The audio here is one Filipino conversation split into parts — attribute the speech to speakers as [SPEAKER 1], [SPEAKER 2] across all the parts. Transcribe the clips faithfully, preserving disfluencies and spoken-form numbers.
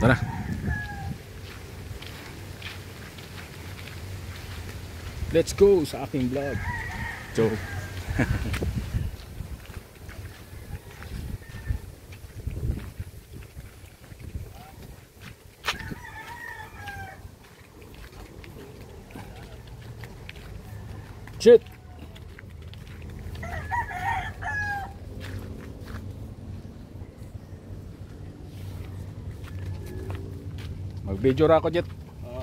[SPEAKER 1] Tara. Let's go sa aking vlog. Joke. Shit. Mag-video ra ako, Jet.
[SPEAKER 2] Oo.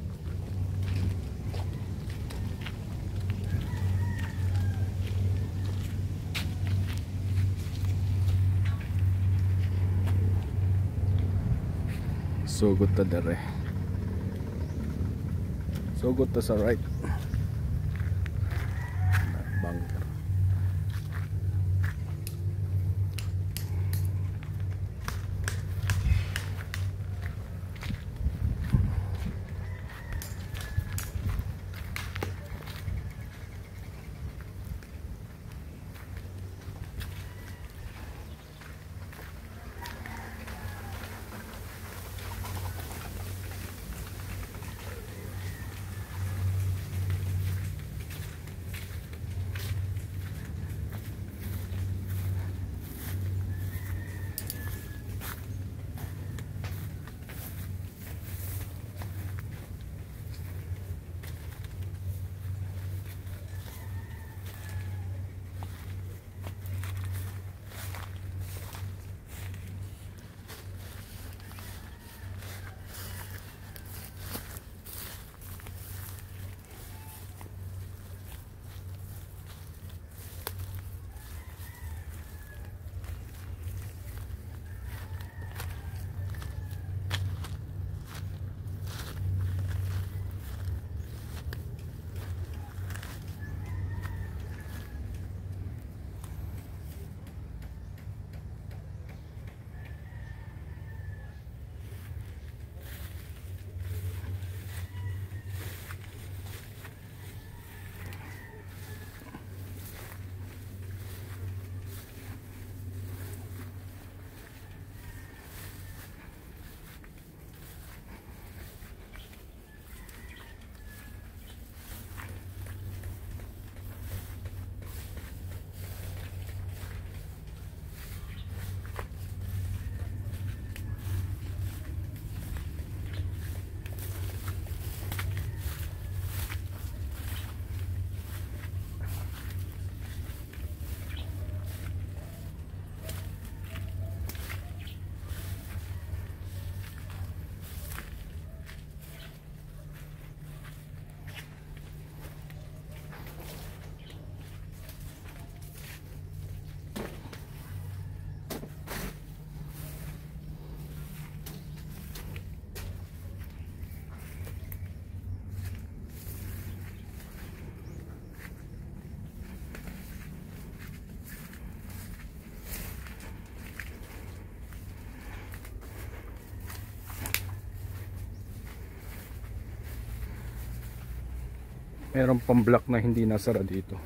[SPEAKER 1] Sugot ta dere. Sugot ta sa right. Bunker. Meron pang block na hindi nasara dito.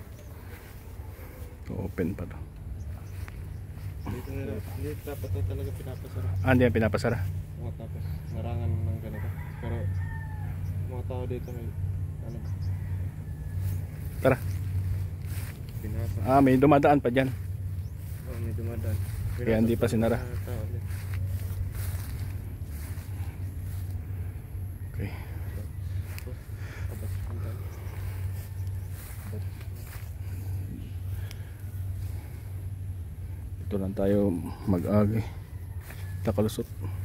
[SPEAKER 1] Open pa to.
[SPEAKER 2] Dito na, hindi dapat na talaga pinapasara.
[SPEAKER 1] Ah, hindi yan pinapasara.
[SPEAKER 2] O, tapos narangan ng ganito. Pero mga tao dito may ano,
[SPEAKER 1] Tara.
[SPEAKER 2] pinasa.
[SPEAKER 1] Ah, may dumadaan pa dyan.
[SPEAKER 2] Oh, may dumadaan.
[SPEAKER 1] Kaya hindi pa sinara.
[SPEAKER 2] Mga tao din.
[SPEAKER 1] Okay.
[SPEAKER 2] Tapos, punta.
[SPEAKER 1] Ito lang tayo mag-agi. Takalusot.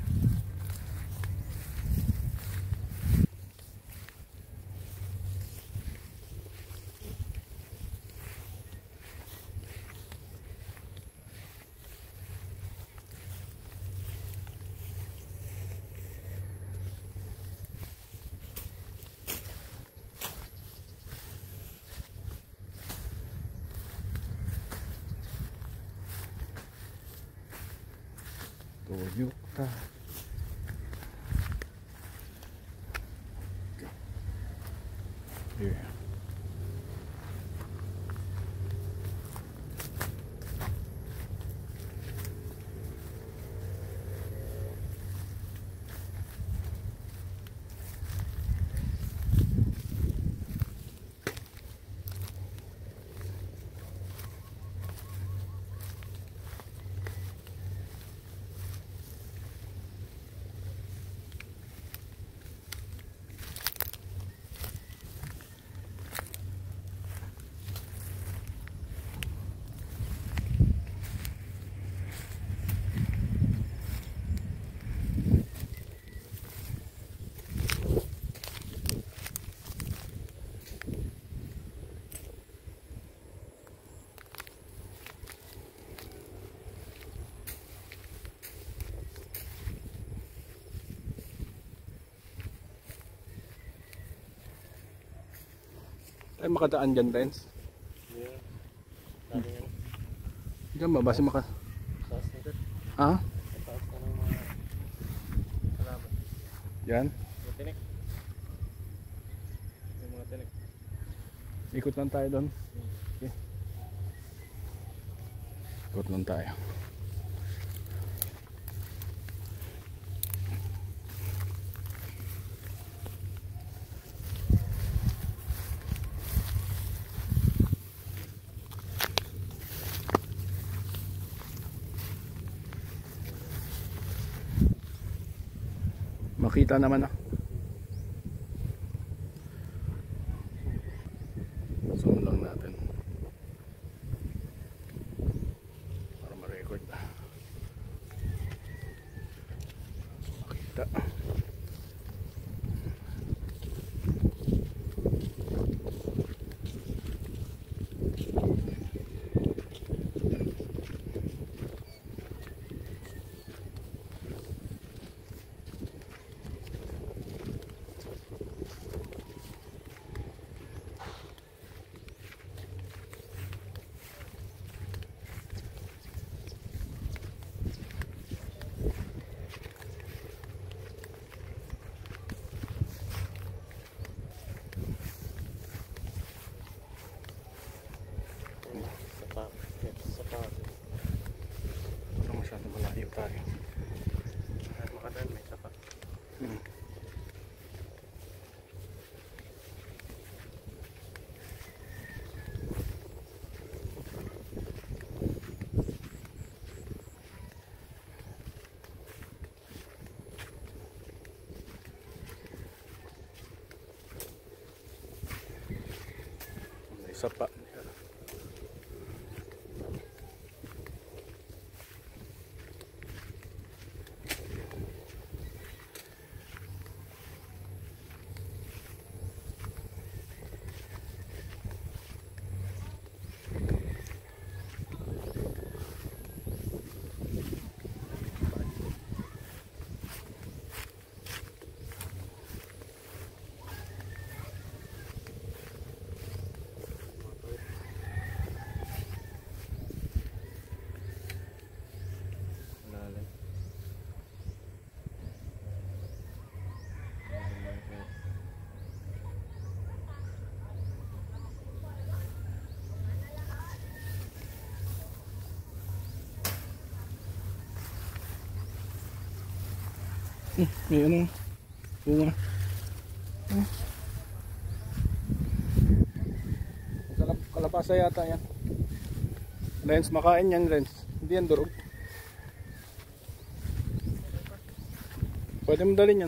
[SPEAKER 1] Toyota. Here. Ay, makadaan dyan, Renz.
[SPEAKER 2] Yeah. Sabi nga.
[SPEAKER 1] Diyan ba? Basta maka...
[SPEAKER 2] Taas na dyan.
[SPEAKER 1] Ah?
[SPEAKER 2] Taas na ng mga salamat.
[SPEAKER 1] Yan?
[SPEAKER 2] Yung tinik. Yung mga tinik.
[SPEAKER 1] Ikot lang tayo doon. Okay. Ikot lang tayo. Makita naman ah. Zoom lang natin para ma-record na. Makita.
[SPEAKER 2] Sapa. Sapa.
[SPEAKER 1] Parang masyadong malayo tayo.
[SPEAKER 2] Kahit makadaan may sapa.
[SPEAKER 1] Hmm. May sapa.
[SPEAKER 2] Malalim.
[SPEAKER 1] Hmm, may ano? Bunga. Hmm. Kalap kalapasa yata yan. Renz, makain yan, Renz. Hindi yan durog. Pwede mo dalhin yan.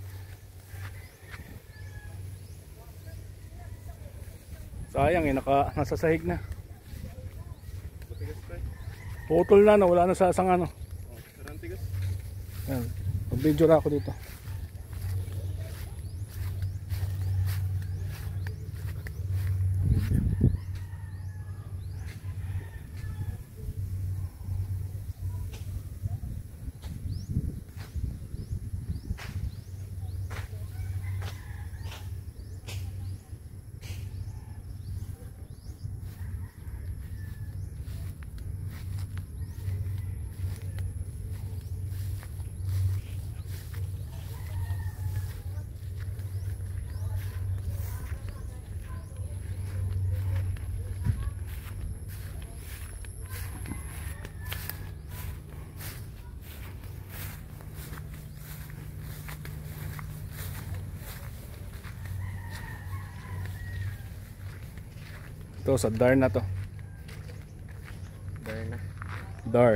[SPEAKER 1] Sayang eh, naka, nasa sahig na.
[SPEAKER 2] Matigas pa eh.
[SPEAKER 1] Putol na, wala na sa asang ano.
[SPEAKER 2] Oh, parang tigas.
[SPEAKER 1] Ayan, mag-video na ako dito. Ito sa Dar na to.
[SPEAKER 2] Dahil na.
[SPEAKER 1] Dar.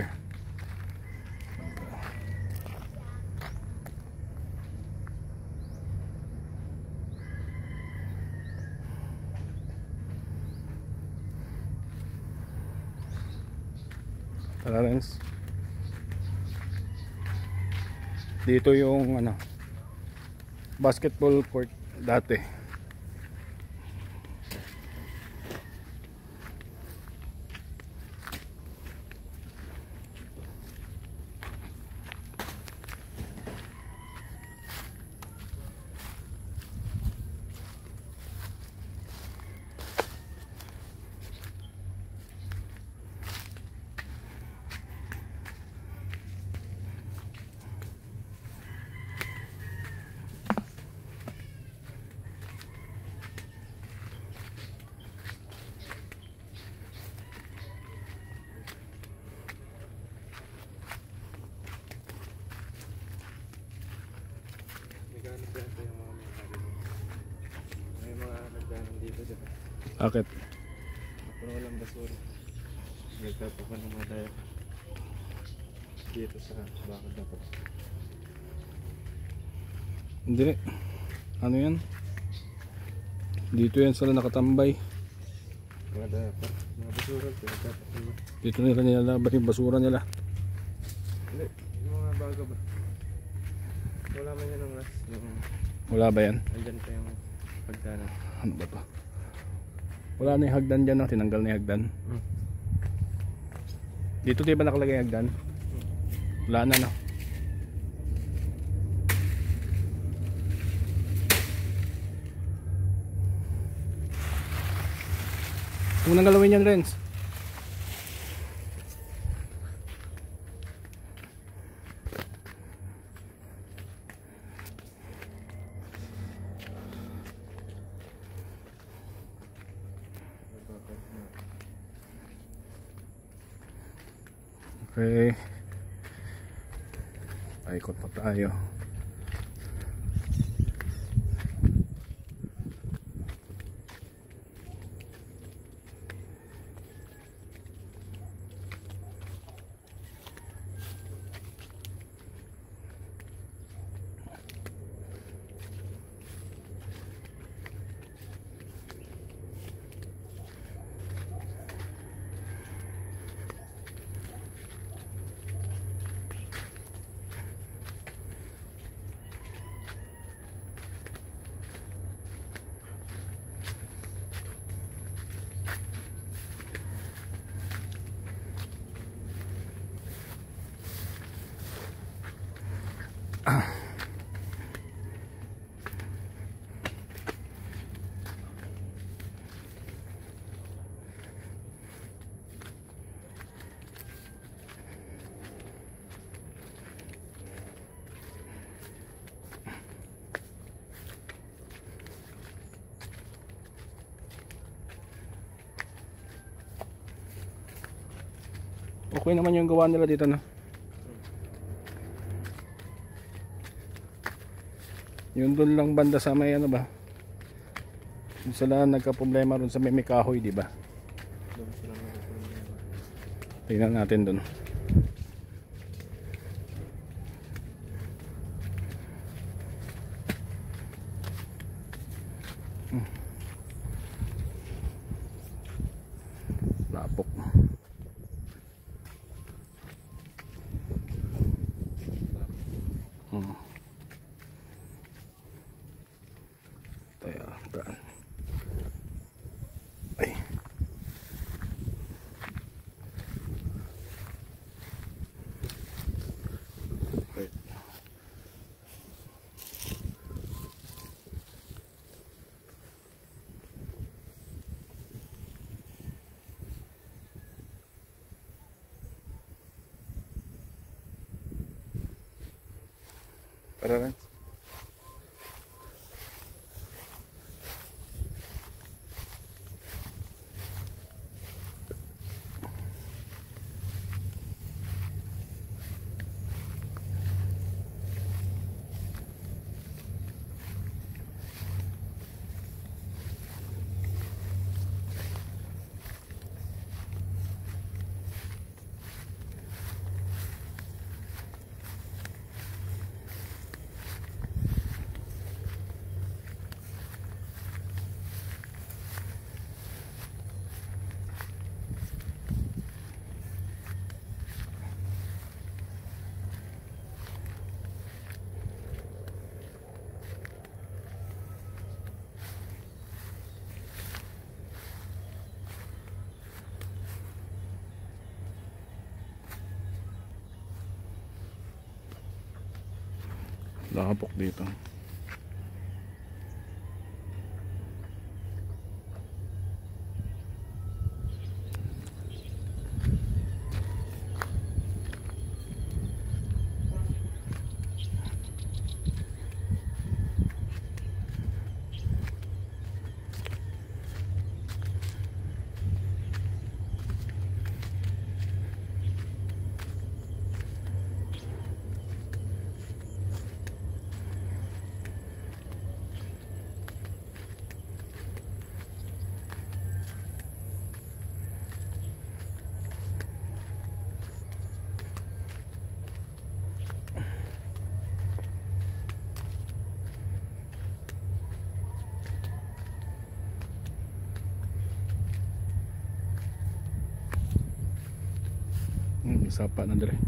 [SPEAKER 1] Tara, Renz. Dito yung ano, basketball court dati.
[SPEAKER 2] Ito ito yung mga may hari. May mga nagdanan dito, diba?
[SPEAKER 1] Bakit?
[SPEAKER 2] Napuno lang basura. Nagtatapan ng mga tayo dito sa bakod dapat.
[SPEAKER 1] Hindi. Ano yan? Dito yan sila nakatambay.
[SPEAKER 2] Mga dapat. Mga basura. Nagtatapan na.
[SPEAKER 1] Dito nila nilalaban yung basura nila.
[SPEAKER 2] Hindi. Yung mga baga ba? Wala man yan ang last. Yung
[SPEAKER 1] Wala ba yan?
[SPEAKER 2] andyan pa yung pagdanan.
[SPEAKER 1] Ano ba to? Wala na yung hagdan dyan, no? Tinanggal na yung hagdan.
[SPEAKER 2] Hmm.
[SPEAKER 1] Dito di ba nakalagay yung hagdan? Wala na, no? Huwag nang galawin yan, Renz. Okay. Paikot pa tayo. Okay naman yung gawa nila dito, no? Yung doon lang banda sa may ano ba? Yung sila nagka-problema ron sa may, may kahoy, di ba?
[SPEAKER 2] Doon sila nagkakulong.
[SPEAKER 1] Tingnan natin doon. Hmm. Lapok. Hmm. Tayo, daan. Ay. Wait. Tara rin. Lapok dito. Hmm, sapa na dire.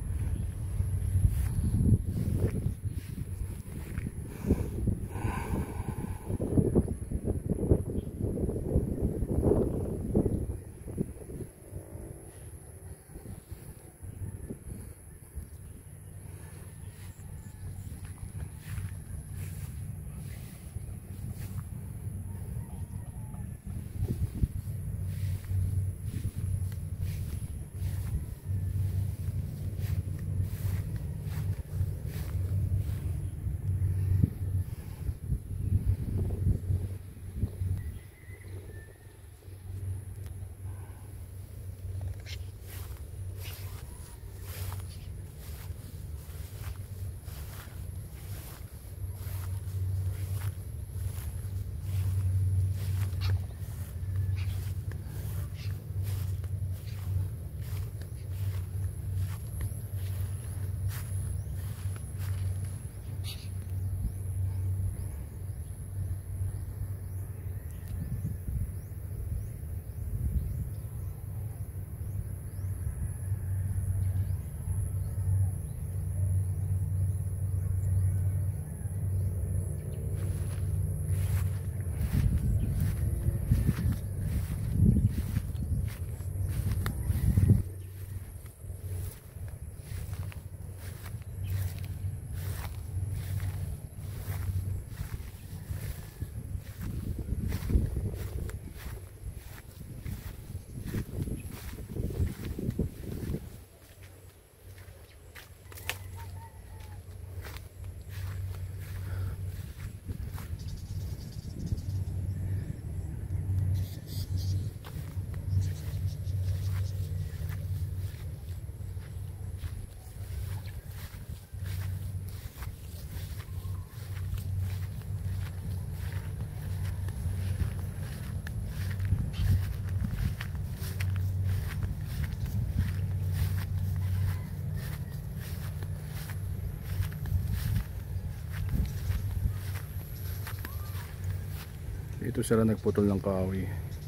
[SPEAKER 1] Ito sila nagputol ng kahoy.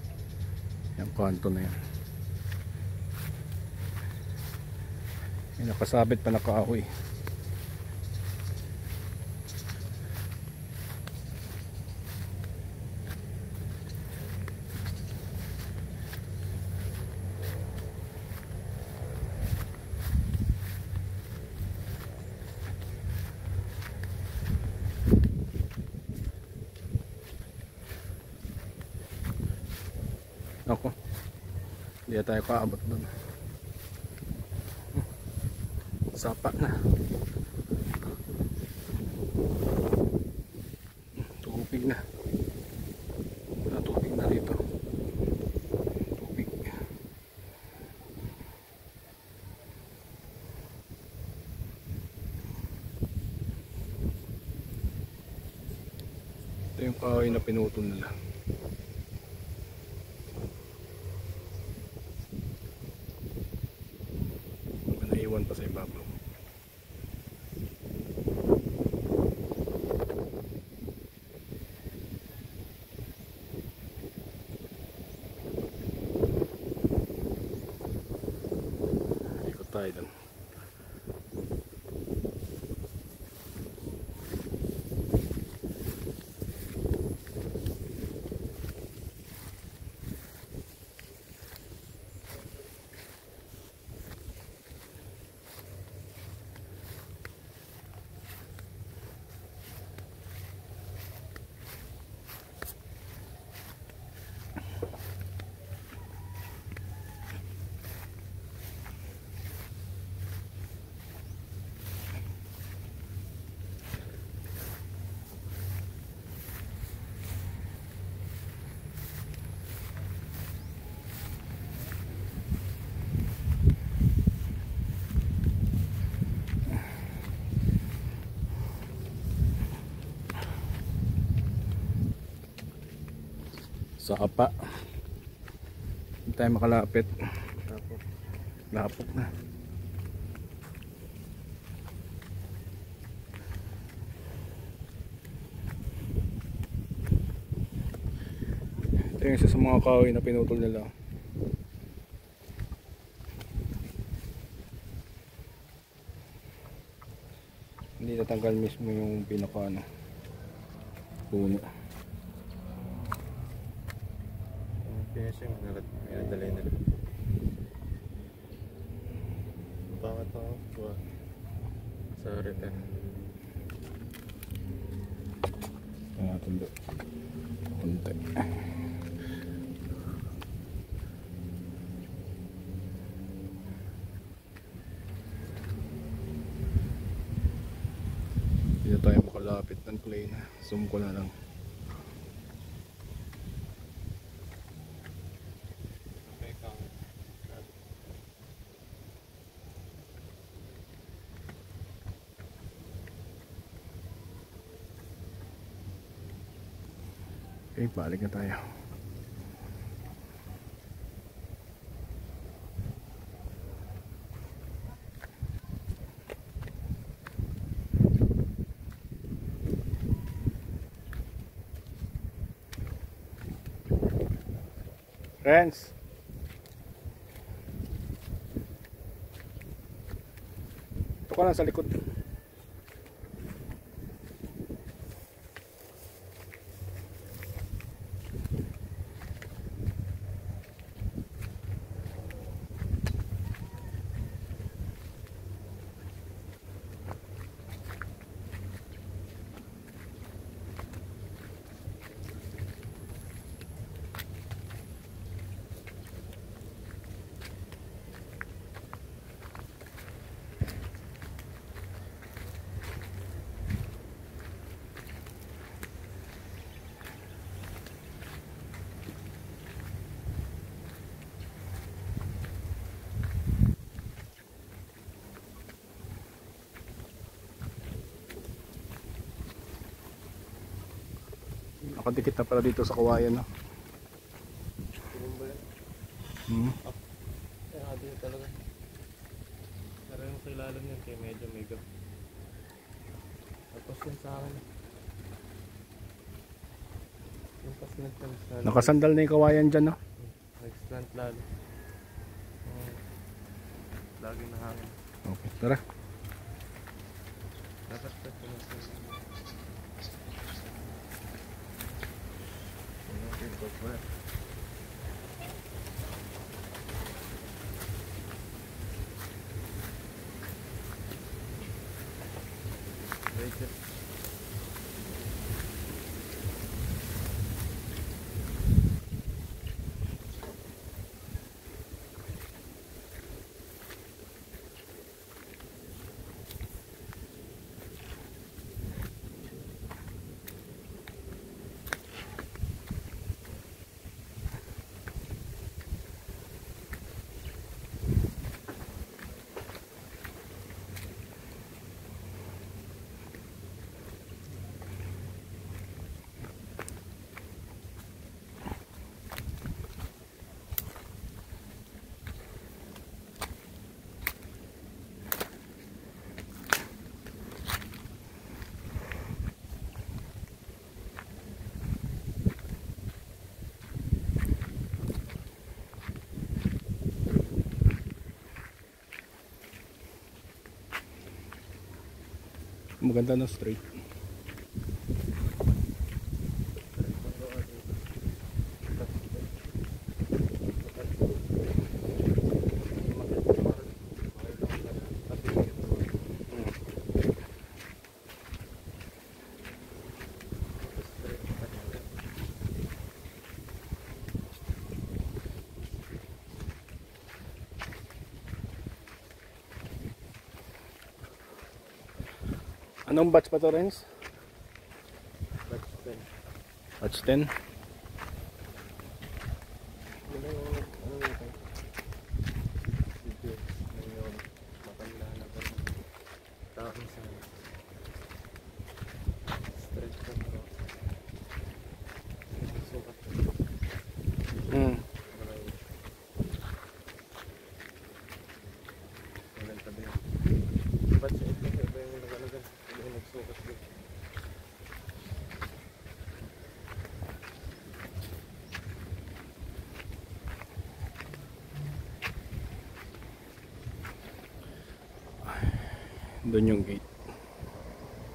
[SPEAKER 1] Yung kanto na yan. May nakasabit pa na kahoy. Ako, hindi tayo kaabot doon. Sapa na. Tubig na. Wala tubig na rito. Tubig. Ito yung kahoy na pinutol nila. Naiwan pa sa ibabaw. Ikot tayo doon. Sa kapa. Hindi tayo makalapit.
[SPEAKER 2] Tapos,
[SPEAKER 1] Lapok na. Ito yung isa sa mga kahoy na pinutol nila. tinatanggal mismo yung pinaka ano, puno.
[SPEAKER 2] Yung finishing, may nadalay nila. Pangat ako buwa sa return.
[SPEAKER 1] Ito natin doon. Kunti. Dito tayo makalapit ng plane. Zoom ko na lang. Okay, balik na tayo. Friends, ito ka lang sa likod. Nakadikit na pala dito sa kawayan, no? Hmm.
[SPEAKER 2] Kaya nga din talaga. Pero yung sa ilalim yun kaya medyo may gap. Tapos yun sa akin. Yung paslant lang lalo.
[SPEAKER 1] Nakasandal na yung kawayan dyan, no?
[SPEAKER 2] Nag-slant lalo. Uh, Laging nahangin.
[SPEAKER 1] Okay, tara.
[SPEAKER 2] Dapat pa ito na sa What? Wait it.
[SPEAKER 1] Maganda na straight. Anong batch pa to, Renz?
[SPEAKER 2] Batch ten.
[SPEAKER 1] Batch ten?
[SPEAKER 2] Ano yung ano yung ito? Video. Ano yung matanda na pa rin. Taon sa straight ka mo. Sukat ko.
[SPEAKER 1] Hmm.
[SPEAKER 2] Walang tabi. Batch eight kasi iba yung nagalagan. Iba yung nagsukat ko.
[SPEAKER 1] Doon yung gate.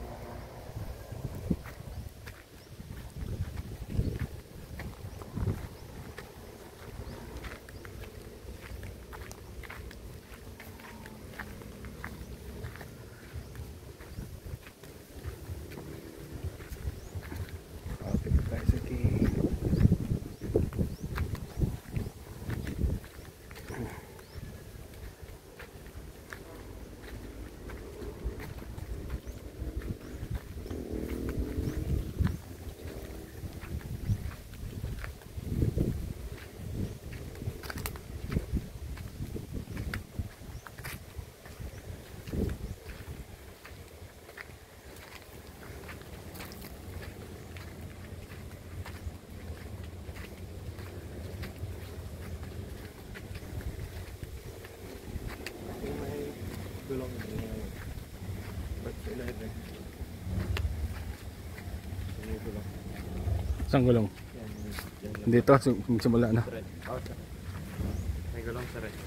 [SPEAKER 1] Saan gulong?
[SPEAKER 2] Yan, yan, yan.
[SPEAKER 1] Dito, sim- simula na.
[SPEAKER 2] Sir. Oh, sir. May gulong sir. eh.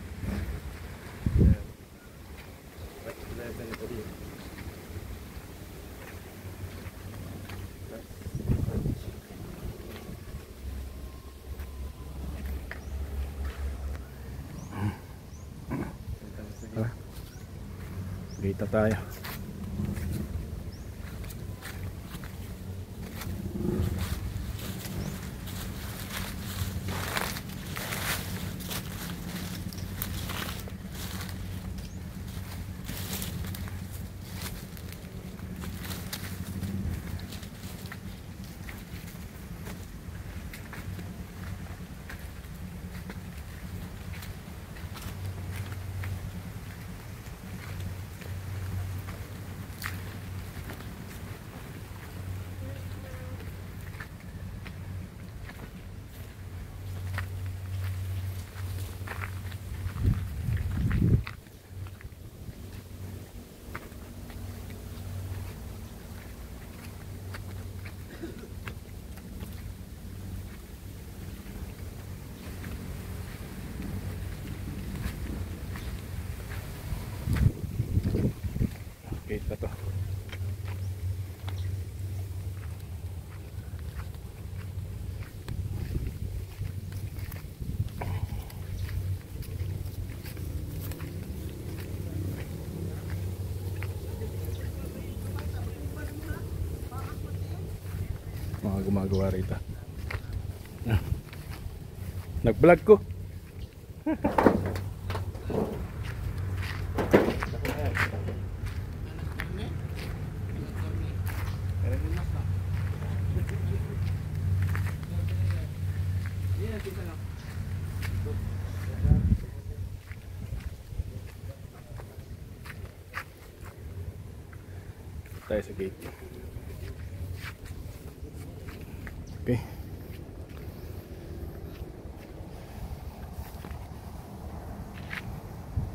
[SPEAKER 2] Right, left and ito dito.
[SPEAKER 1] Tara. Kita tayo. Kita to. Mga gumagawa rito. Ah. Nag-vlog ko. Tayo sa gate. Okay.